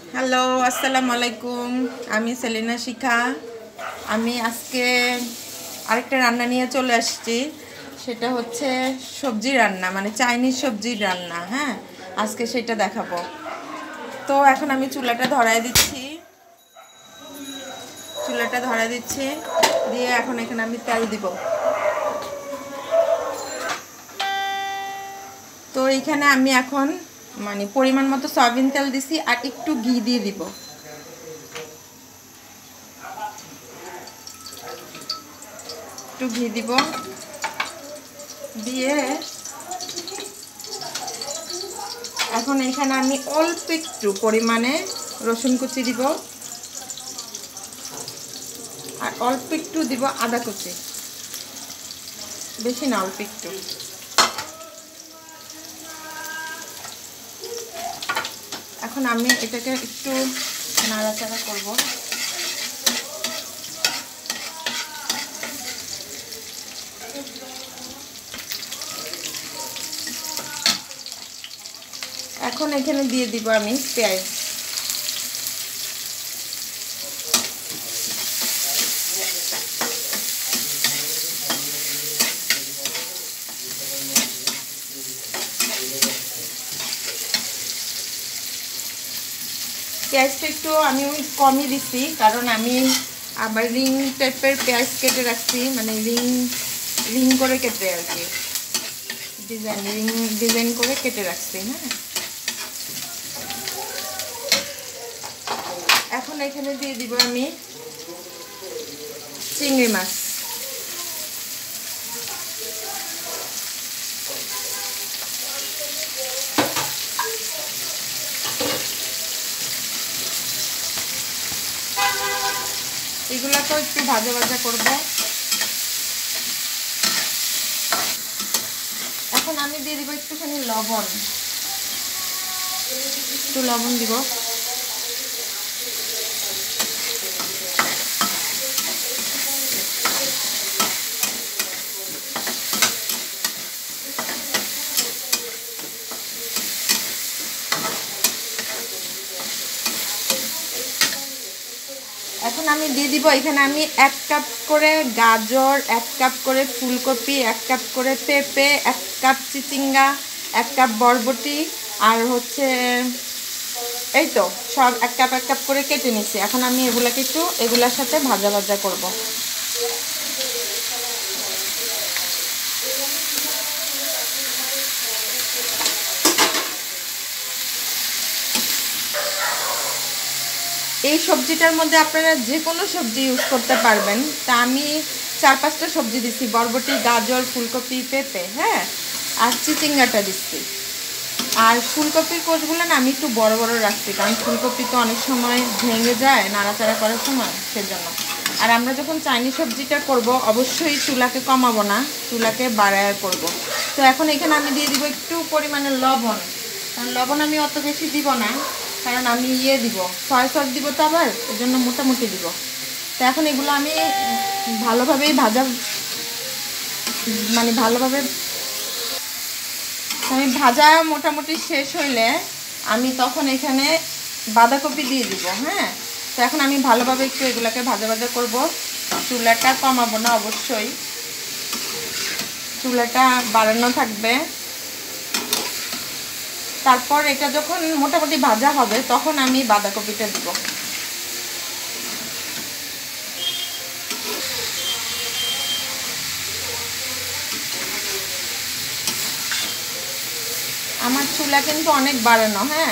Hello, আসসালামু আলাইকুম। আমি সেলিনা শিখা। আমি আজকে আরেকটা রান্না নিয়ে চলে আসছি। সেটা হচ্ছে সবজি রান্না, মানে চাইনিজ সবজির রান্না। হ্যাঁ, আজকে সেটা দেখাবো। তো এখন আমি চুলাটা ধরায় দিচ্ছি। দিয়ে এখন এখানে আমি তেল দিব। তো এইখানে আমি এখন মানে পরিমাণ মতো সয়াবিন তেল দিছি, আর একটু ঘি দিয়ে দিব। একটু ঘি দিব, দিয়ে এখন এখানে আমি অল্প একটু পরিমাণে রসুন কুচি দিব, আর অল্প একটু দিব আদা কুচি, বেশি না, অল্প একটু। এখন আমি এটাকে একটু নাড়াচাড়া করব। এখন এখানে দিয়ে দিব আমি পেঁয়াজ। পেঁয়াজটা একটু আমি কমই দিচ্ছি, কারণ আমি আবার রিং টাইপের পেঁয়াজ কেটে রাখছি, মানে রিং করে কেটে আর কি, ডিজাইন করে কেটে রাখছি। হ্যাঁ, এখন এখানে দিয়ে দিব আমি চিংড়ি মাছ। এগুলাকেও একটু ভাজা ভাজা করব। এখন আমি দিয়ে দিব একটুখানি লবণ, একটু লবণ দিব। এখন আমি দিয়ে দিব এখানে আমি 1 কাপ করে গাজর, 1 কাপ করে ফুলকপি, 1 কাপ করে পেঁপে, 1 কাপ চিচিঙ্গা, 1 কাপ বরবটি, আর হচ্ছে এই তো সব 1 কাপ করে কেটে নিচ্ছি। এখন আমি এগুলাকে একটু এগুলার সাথে ভাজা ভাজা করব। এই সবজিটার মধ্যে আপনারা যে কোনো সবজি ইউজ করতে পারবেন। তা আমি 4-5টা সবজি দিচ্ছি, বরবটি, গাজর, ফুলকপি, পেঁপে, হ্যাঁ, আর চিচিঙ্গাটা দিচ্ছি। আর ফুলকপির কোষগুলো না আমি একটু বড় বড় রাখছি, কারণ ফুলকপি তো অনেক সময় ভেঙে যায় নাড়াচাড়া করার সময়, সেজন্য। আর আমরা যখন চাইনিজ সবজিটা করব, অবশ্যই চুলাকে কমাবো না, চুলাকে বাড়ায় করব। তো এখন এখানে আমি দিয়ে দিব একটু পরিমাণে লবণ। কারণ লবণ আমি অত বেশি দিব না, কারণ আমি দিব সয়া সস দিব, তো আবার এর জন্য মোটামুটি দিব। তো এখন এগুলো আমি ভালোভাবেই ভালোভাবে আমি ভাজা মোটামুটি শেষ হইলে আমি তখন এখানে বাঁধাকপি দিয়ে দিব। হ্যাঁ, তো এখন আমি ভালোভাবে একটু এগুলাকে ভাজা ভাজা করব। চুলাটা কমাবো না, অবশ্যই চুলাটা বাড়ানো থাকবে। তারপর এটা যখন মোটামুটি ভাজা হবে তখন আমি বাঁধাকপিটা দিব। আমার চুলা কিন্তু অনেক বাড়ানো। হ্যাঁ,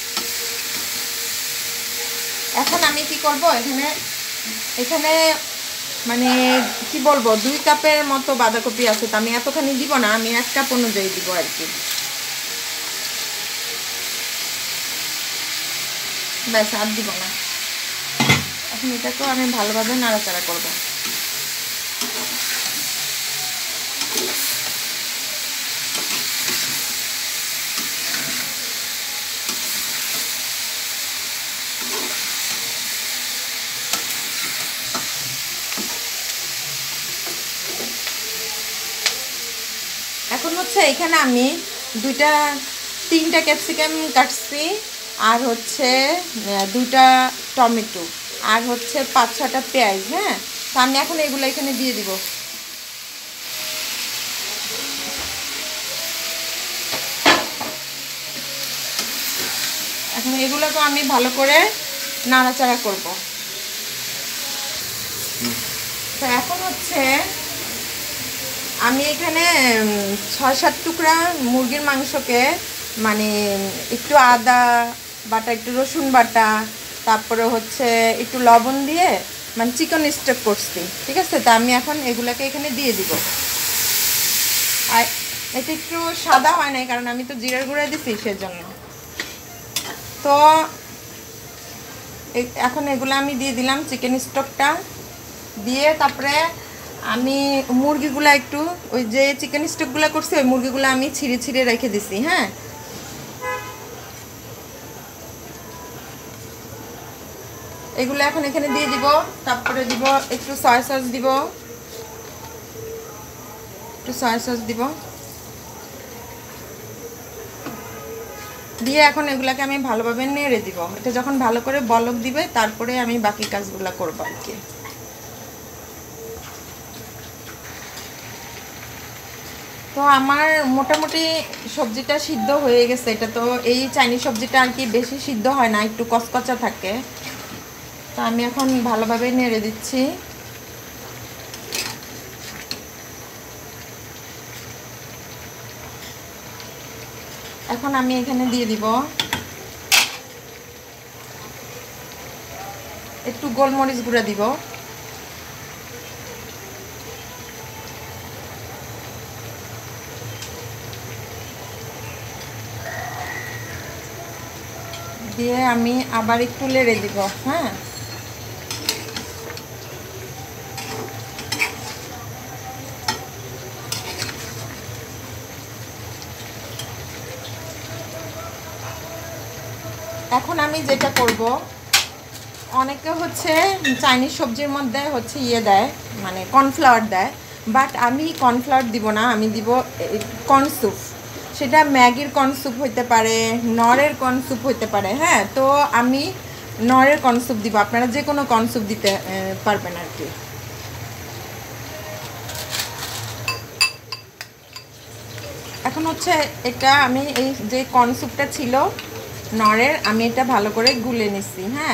এখন আমি কি করব, এখানে এখানে মানে কি বলবো, 2 কাপের মতো বাঁধাকপি আছে, তো আমি এতখানি দিব না, আমি 1 কাপ অনুযায়ী দিব আর কি। ব্যাস, আর দিব না। এখন এটাকেও আমি ভালোভাবে নাড়াচাড়া করব। এখন হচ্ছে এখানে আমি 3টা ক্যাপসিকাম কাটছি, আর হচ্ছে 2টা টমেটো, আর হচ্ছে 5-6টা পেঁয়াজ। হ্যাঁ, তো আমি এখন এগুলো এখানে দিয়ে দিব। এখন এগুলোকে আমি ভালো করে নাড়াচাড়া করব। তো এখন হচ্ছে আমি এখানে 6-7 টুকরা মুরগির মাংসকে মানে একটু আদা বাটা, একটু রসুন বাটা, তারপরে হচ্ছে একটু লবণ দিয়ে মানে চিকেন স্টক করছি। ঠিক আছে, তা আমি এখন এগুলোকে এখানে দিয়ে দিব। আর এটা একটু সাদা হয় নাই কারণ আমি তো জিরার গুঁড়া দিছি সেজন্য। তো এখন এগুলো আমি দিয়ে দিলাম চিকেন স্টকটা দিয়ে, তারপরে আমি মুরগিগুলো একটু ওই যে চিকেন স্টকগুলো করছি ওই মুরগিগুলো আমি ছিঁড়ে ছিঁড়ে রেখে দিছি। হ্যাঁ, এগুলো এখন এখানে দিয়ে দিব। তারপরে দিব একটু সয়া সস দিব, একটু সয়া সস দিব দিয়ে এখন এগুলাকে আমি ভালোভাবে নেড়ে দিব। এটা যখন ভালো করে বলক দিবে তারপরে আমি বাকি কাজগুলো করব আর কি। তো আমার মোটামুটি সবজিটা সিদ্ধ হয়ে গেছে। এটা তো এই চাইনিজ সবজিটা আর কি বেশি সিদ্ধ হয় না, একটু কচকচা থাকে। তো আমি এখন ভালোভাবে নেড়ে দিচ্ছি। এখন আমি এখানে দিয়ে দিব একটু গোলমরিচ গুঁড়া দিব, দিয়ে আমি আবার একটু নেড়ে দিব। হ্যাঁ, এখন আমি যেটা করব, অনেকে হচ্ছে চাইনিজ সবজির মধ্যে হচ্ছে ইয়ে দেয় মানে কর্নফ্লাওয়ার দেয়, বাট আমি কর্নফ্লাওয়ার দিব না, আমি দিব কর্ন স্যুপ। সেটা ম্যাগির কর্ন স্যুপ হইতে পারে, নরের কর্ন স্যুপ হইতে পারে। হ্যাঁ, তো আমি নরের কর্ন স্যুপ দিব, আপনারা যে কোনো কর্ন স্যুপ দিতে পারবেন আর কি। এখন হচ্ছে এটা আমি এই যে কর্ন স্যুপটা ছিল নরের, আমি এটা ভালো করে গুলে নিছি। হ্যাঁ,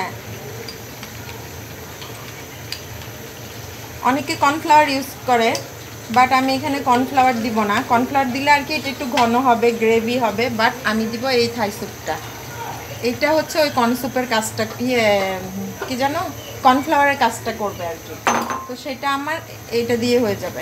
অনেকে কর্নফ্লাওয়ার ইউজ করে, বাট আমি এখানে কর্নফ্লাওয়ার দিব না। কর্নফ্লাওয়ার দিলে আর কি এটা একটু ঘন হবে, গ্রেভি হবে, বাট আমি দিব এই থাই স্যুপটা। এটা হচ্ছে ওই কর্ন স্যুপের কাজটা, কি জানো, কর্নফ্লাওয়ারের কাজটা করবে আর কি। তো সেটা আমার এইটা দিয়ে হয়ে যাবে।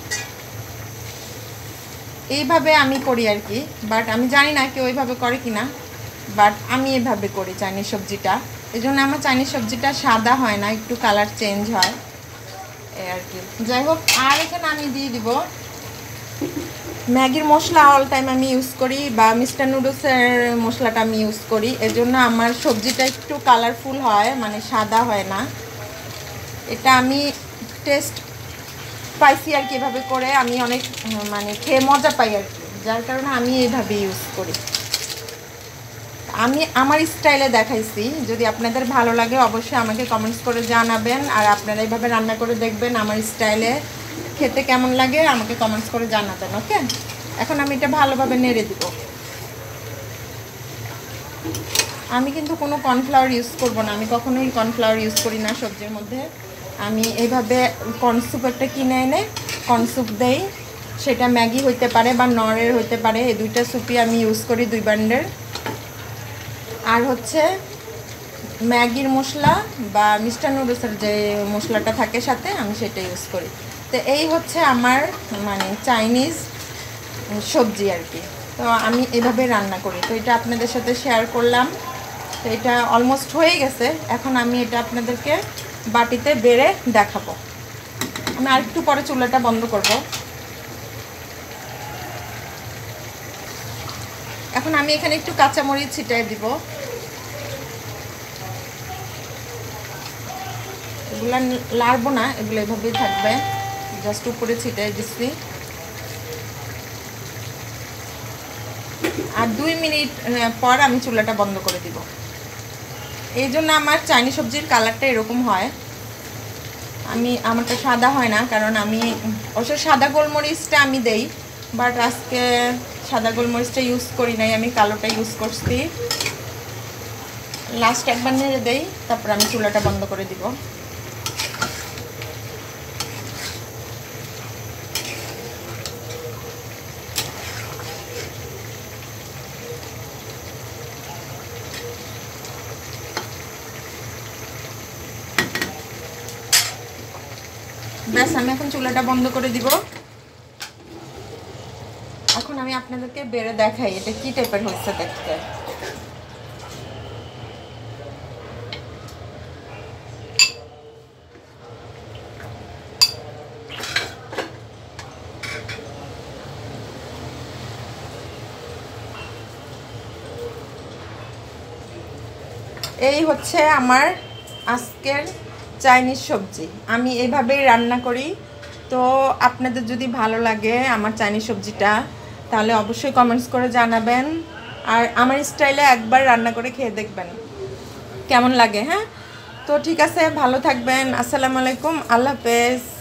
এইভাবে আমি করি আর কি, বাট আমি জানি না কেউ ওইভাবে করে কি না, বাট আমি এভাবে করি চাইনিজ সবজিটা। এই জন্য আমার চাইনিজ সবজিটা সাদা হয় না, একটু কালার চেঞ্জ হয় এই আর কি। যাই হোক, আর এখানে আমি দিয়ে দিব ম্যাগির মশলা। অল টাইম আমি ইউজ করি, বা মিস্টার নুডলসের মশলাটা আমি ইউজ করি, এজন্য আমার সবজিটা একটু কালারফুল হয়, মানে সাদা হয় না। এটা আমি টেস্ট পাইছি আর কি, এভাবে করে আমি অনেক মানে খেয়ে মজা পাই আর কি, যার কারণে আমি এইভাবে ইউজ করি। আমি আমার স্টাইলে দেখাইছি, যদি আপনাদের ভালো লাগে অবশ্যই আমাকে কমেন্টস করে জানাবেন। আর আপনারা এইভাবে রান্না করে দেখবেন, আমার স্টাইলে খেতে কেমন লাগে আমাকে কমেন্টস করে জানাবেন। ওকে, এখন আমি এটা ভালোভাবে নেড়ে দিব। আমি কিন্তু কোনো কর্নফ্লাওয়ার ইউজ করব না, আমি কখনোই কর্নফ্লাওয়ার ইউজ করি না সবজির মধ্যে। আমি এইভাবে কর্ন স্যুপ একটা কিনে এনে কর্ন স্যুপ দেই, সেটা ম্যাগি হইতে পারে বা নরের হইতে পারে, এই দুইটা স্যুপই আমি ইউজ করি 2 বান্ডেল। আর হচ্ছে ম্যাগির মশলা বা মিস্টার নুডলসের যে মশলাটা থাকে সাথে, আমি সেটা ইউজ করি। তো এই হচ্ছে আমার মানে চাইনিজ সবজি আর কি। তো আমি এভাবে রান্না করি, তো এটা আপনাদের সাথে শেয়ার করলাম। তো এটা অলমোস্ট হয়ে গেছে, এখন আমি এটা আপনাদেরকে বাটিতে বেড়ে দেখাবো। আমি আরেকটু পরে চুলাটা বন্ধ করব। এখন আমি এখানে একটু কাঁচামরিচ ছিটিয়ে দিব। এগুলো লাড়বো না, এগুলো এভাবেই থাকবে, জাস্ট উপরে ছিটিয়ে দিচ্ছি। আর 2 মিনিট পর আমি চুলাটা বন্ধ করে দিব। এই জন্য আমার চাইনিজ সবজির কালারটা এরকম হয়। আমারটা সাদা হয় না, কারণ আমি অবশ্য সাদা গোলমরিচটা আমি দেই, বাট আজকে সাদা গোলমরিচটা ইউজ করি নাই, আমি কালোটা ইউজ করছি। লাস্ট একবার নেড়ে দেই, তারপর আমি চুলাটা বন্ধ করে দিব। ব্যাস, আমি এখন চুলাটা বন্ধ করে দিব। এখন আমি আপনাদেরকে বেড়ে দেখাই এটা কি টাইপের হচ্ছে দেখতে। এই হচ্ছে আমার আজকের চাইনিজ সবজি। আমি এইভাবেই রান্না করি। তো আপনাদের যদি ভালো লাগে আমার চাইনিজ সবজিটা, তাহলে অবশ্যই কমেন্টস করে জানাবেন। আর আমার স্টাইলে একবার রান্না করে খেয়ে দেখবেন কেমন লাগে। হ্যাঁ, তো ঠিক আছে, ভালো থাকবেন। আসসালামু আলাইকুম, আল্লাহ হাফেজ।